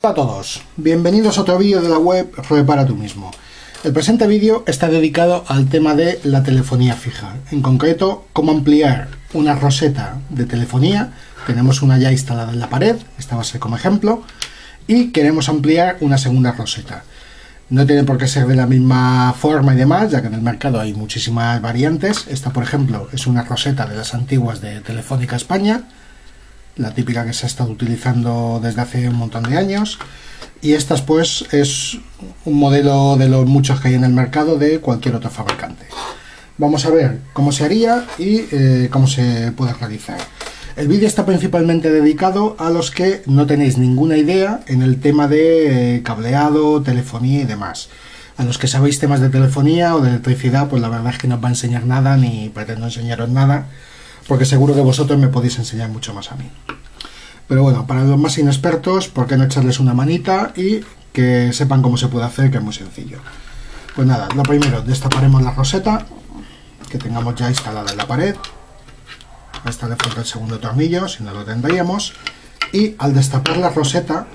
Hola a todos, bienvenidos a otro vídeo de la web Repara tú mismo. El presente vídeo está dedicado al tema de la telefonía fija, en concreto cómo ampliar una roseta de telefonía. Tenemos una ya instalada en la pared, esta va a ser como ejemplo, y queremos ampliar una segunda roseta. No tiene por qué ser de la misma forma y demás, ya que en el mercado hay muchísimas variantes. Esta, por ejemplo, es una roseta de las antiguas de Telefónica España, la típica que se ha estado utilizando desde hace un montón de años, y esta pues es un modelo de los muchos que hay en el mercado de cualquier otro fabricante. Vamos a ver cómo se haría y cómo se puede realizar. El vídeo está principalmente dedicado a los que no tenéis ninguna idea en el tema de cableado, telefonía y demás. A los que sabéis temas de telefonía o de electricidad, pues la verdad es que no os va a enseñar nada, ni pretendo enseñaros nada, porque seguro que vosotros me podéis enseñar mucho más a mí. Pero bueno, para los más inexpertos, ¿por qué no echarles una manita y que sepan cómo se puede hacer, que es muy sencillo? Pues nada, lo primero, destaparemos la roseta que tengamos ya instalada en la pared. A esta le falta el segundo tornillo, si no lo tendríamos. Y al destapar la roseta,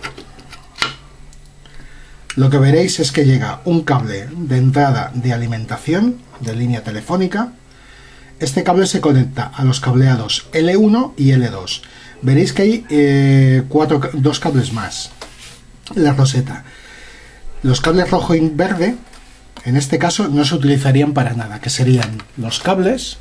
lo que veréis es que llega un cable de entrada de alimentación de línea telefónica. Este cable se conecta a los cableados L1 y L2. Veréis que hay dos cables más en la roseta. Los cables rojo y verde, en este caso, no se utilizarían para nada, que serían los cables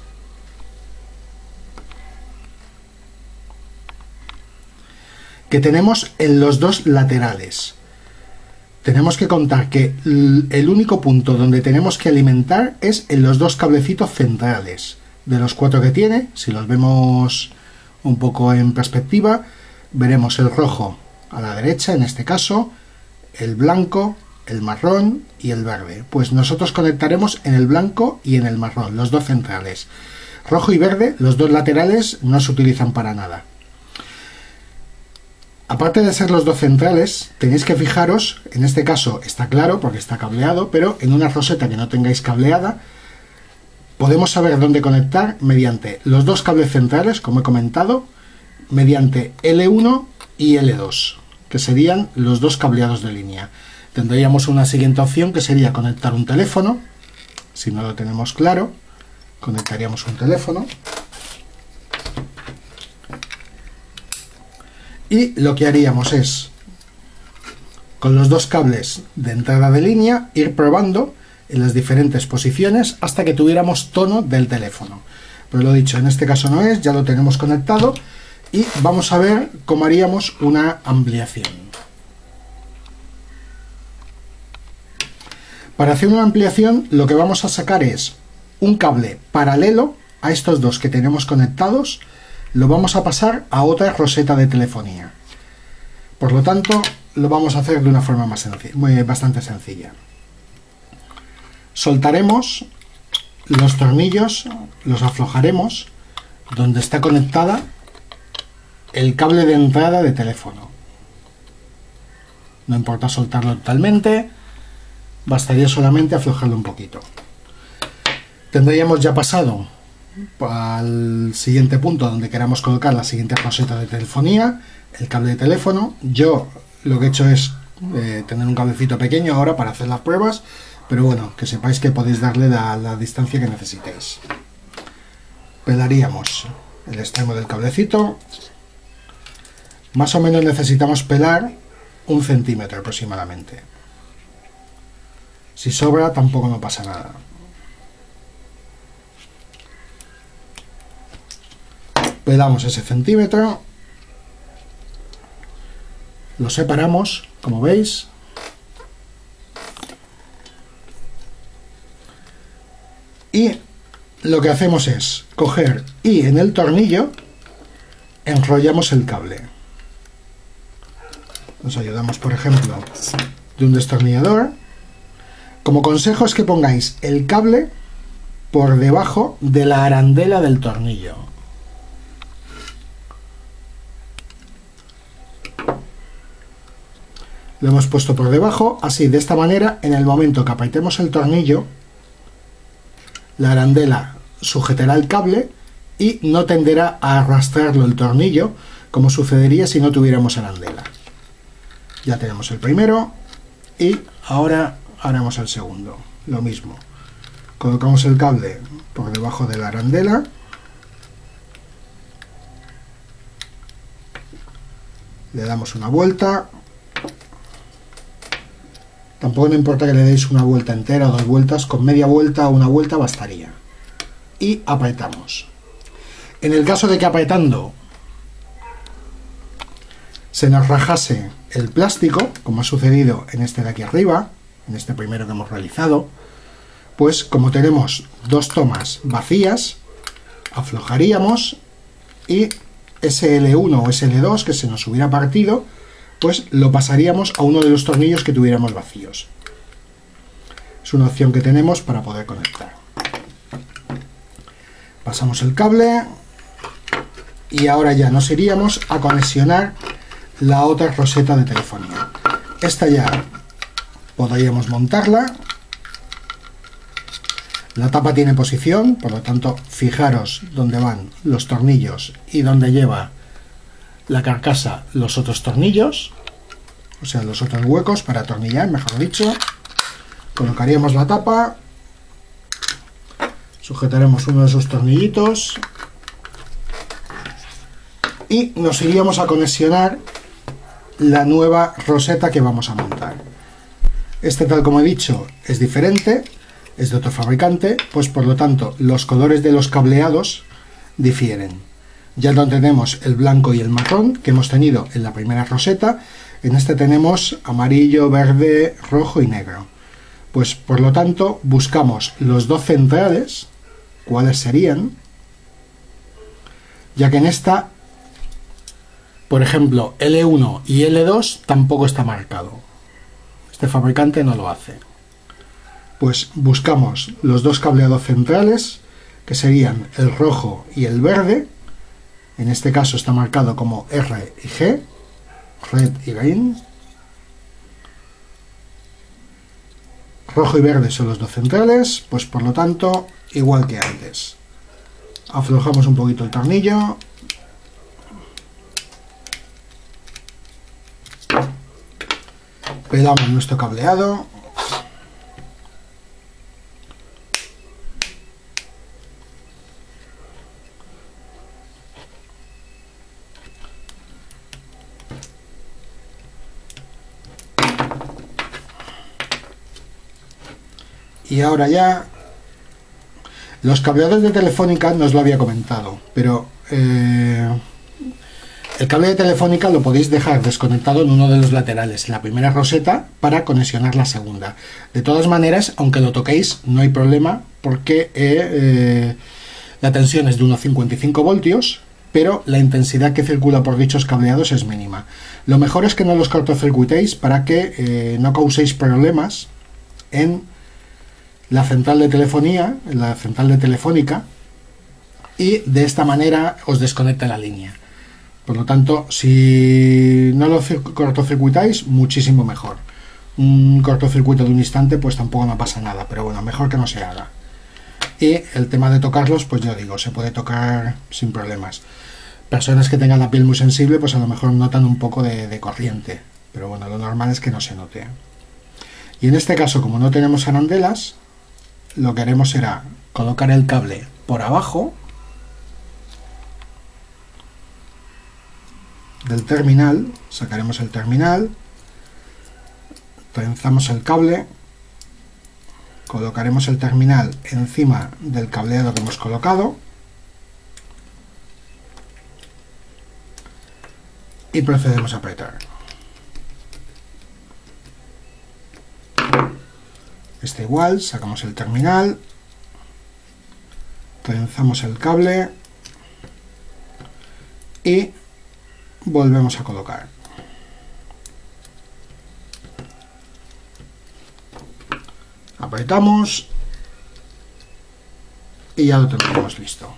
que tenemos en los dos laterales. Tenemos que contar que el único punto donde tenemos que alimentar es en los dos cablecitos centrales. De los 4 que tiene, si los vemos un poco en perspectiva, veremos el rojo a la derecha, en este caso, el blanco, el marrón y el verde. Pues nosotros conectaremos en el blanco y en el marrón, los dos centrales. Rojo y verde, los dos laterales, no se utilizan para nada. Aparte de ser los dos centrales, tenéis que fijaros, en este caso está claro porque está cableado, pero en una roseta que no tengáis cableada, podemos saber dónde conectar mediante los dos cables centrales, como he comentado, mediante L1 y L2, que serían los dos cableados de línea. Tendríamos una siguiente opción que sería conectar un teléfono. Si no lo tenemos claro, conectaríamos un teléfono. Y lo que haríamos es, con los dos cables de entrada de línea, ir probando en las diferentes posiciones hasta que tuviéramos tono del teléfono. Pero lo dicho, en este caso no es, ya lo tenemos conectado y vamos a ver cómo haríamos una ampliación. Para hacer una ampliación, lo que vamos a sacar es un cable paralelo a estos dos que tenemos conectados, lo vamos a pasar a otra roseta de telefonía. Por lo tanto, lo vamos a hacer de una forma bastante sencilla. Soltaremos los tornillos, los aflojaremos donde está conectada el cable de entrada de teléfono. No importa soltarlo totalmente, bastaría solamente aflojarlo un poquito. Tendríamos ya pasado al siguiente punto donde queramos colocar la siguiente roseta de telefonía, el cable de teléfono. Yo lo que he hecho es tener un cablecito pequeño ahora para hacer las pruebas, pero bueno, que sepáis que podéis darle la distancia que necesitéis. Pelaríamos el extremo del cablecito. Más o menos necesitamos pelar 1 centímetro aproximadamente. Si sobra tampoco no pasa nada. Pelamos ese centímetro, lo separamos, como veis, y lo que hacemos es coger y en el tornillo enrollamos el cable. Nos ayudamos, por ejemplo, de un destornillador. Como consejo es que pongáis el cable por debajo de la arandela del tornillo. Lo hemos puesto por debajo, así, de esta manera, en el momento que apretemos el tornillo, la arandela sujetará el cable y no tenderá a arrastrarlo el tornillo, como sucedería si no tuviéramos arandela. Ya tenemos el primero y ahora haremos el segundo. Lo mismo. Colocamos el cable por debajo de la arandela. Le damos una vuelta. Tampoco no importa que le deis una vuelta entera o dos vueltas, con media vuelta o una vuelta bastaría. Y apretamos. En el caso de que apretando se nos rajase el plástico, como ha sucedido en este de aquí arriba, en este primero que hemos realizado, pues como tenemos dos tomas vacías, aflojaríamos y ese L1 o ese L2 que se nos hubiera partido, pues lo pasaríamos a uno de los tornillos que tuviéramos vacíos. Es una opción que tenemos para poder conectar. Pasamos el cable y ahora ya nos iríamos a conexionar la otra roseta de telefonía. Esta ya podríamos montarla. La tapa tiene posición, por lo tanto fijaros dónde van los tornillos y dónde lleva la carcasa los otros tornillos, o sea, los otros huecos para atornillar, mejor dicho. Colocaríamos la tapa, sujetaremos uno de esos tornillitos y nos iríamos a conexionar la nueva roseta que vamos a montar. Este, tal como he dicho, es diferente, es de otro fabricante, pues por lo tanto los colores de los cableados difieren. Ya no tenemos el blanco y el marrón que hemos tenido en la primera roseta, en este tenemos amarillo, verde, rojo y negro. Pues por lo tanto buscamos los dos centrales, cuáles serían, ya que en esta, por ejemplo, L1 y L2 tampoco está marcado. Este fabricante no lo hace. Pues buscamos los dos cableados centrales, que serían el rojo y el verde. En este caso está marcado como R y G, Red y Green. Rojo y verde son los dos centrales, pues por lo tanto, igual que antes. Aflojamos un poquito el tornillo. Pelamos nuestro cableado. Y ahora ya, los cableados de Telefónica no os lo había comentado, pero el cable de Telefónica lo podéis dejar desconectado en uno de los laterales, en la primera roseta, para conexionar la segunda. De todas maneras, aunque lo toquéis, no hay problema, porque la tensión es de unos 55 voltios, pero la intensidad que circula por dichos cableados es mínima. Lo mejor es que no los cortocircuitéis para que no causéis problemas en la central de telefonía, en la central de Telefónica, y de esta manera os desconecta la línea. Por lo tanto, si no lo cortocircuitáis, muchísimo mejor. Un cortocircuito de un instante pues tampoco no pasa nada, pero bueno, mejor que no se haga. Y el tema de tocarlos, pues yo digo, se puede tocar sin problemas. Personas que tengan la piel muy sensible, pues a lo mejor notan un poco de corriente, pero bueno, lo normal es que no se note. Y en este caso, como no tenemos arandelas, lo que haremos será colocar el cable por abajo del terminal, sacaremos el terminal, trenzamos el cable, colocaremos el terminal encima del cableado que hemos colocado y procedemos a apretar. Este igual, sacamos el terminal, trenzamos el cable y volvemos a colocar. Apretamos y ya lo tenemos listo.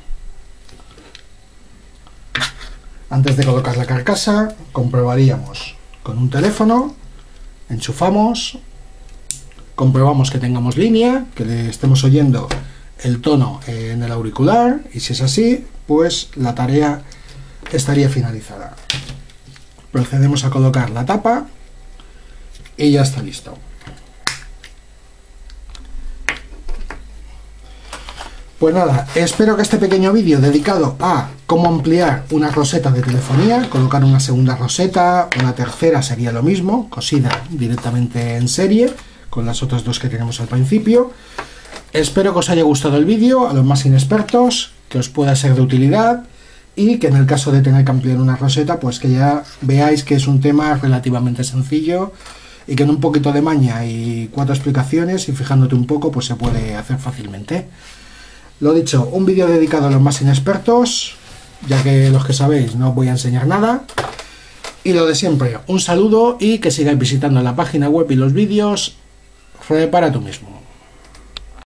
Antes de colocar la carcasa, comprobaríamos con un teléfono, enchufamos, comprobamos que tengamos línea, que le estemos oyendo el tono en el auricular, y si es así, pues la tarea estaría finalizada. Procedemos a colocar la tapa, y ya está listo. Pues nada, espero que este pequeño vídeo dedicado a cómo ampliar una roseta de telefonía, colocar una segunda roseta, una tercera sería lo mismo, cosida directamente en serie, con las otras dos que tenemos al principio. Espero que os haya gustado el vídeo, a los más inexpertos, que os pueda ser de utilidad y que en el caso de tener que ampliar una roseta, pues que ya veáis que es un tema relativamente sencillo y que en un poquito de maña y 4 explicaciones y fijándote un poco, pues se puede hacer fácilmente. Lo dicho, un vídeo dedicado a los más inexpertos, ya que los que sabéis no os voy a enseñar nada. Y lo de siempre, un saludo y que sigáis visitando la página web y los vídeos Repara tú mismo.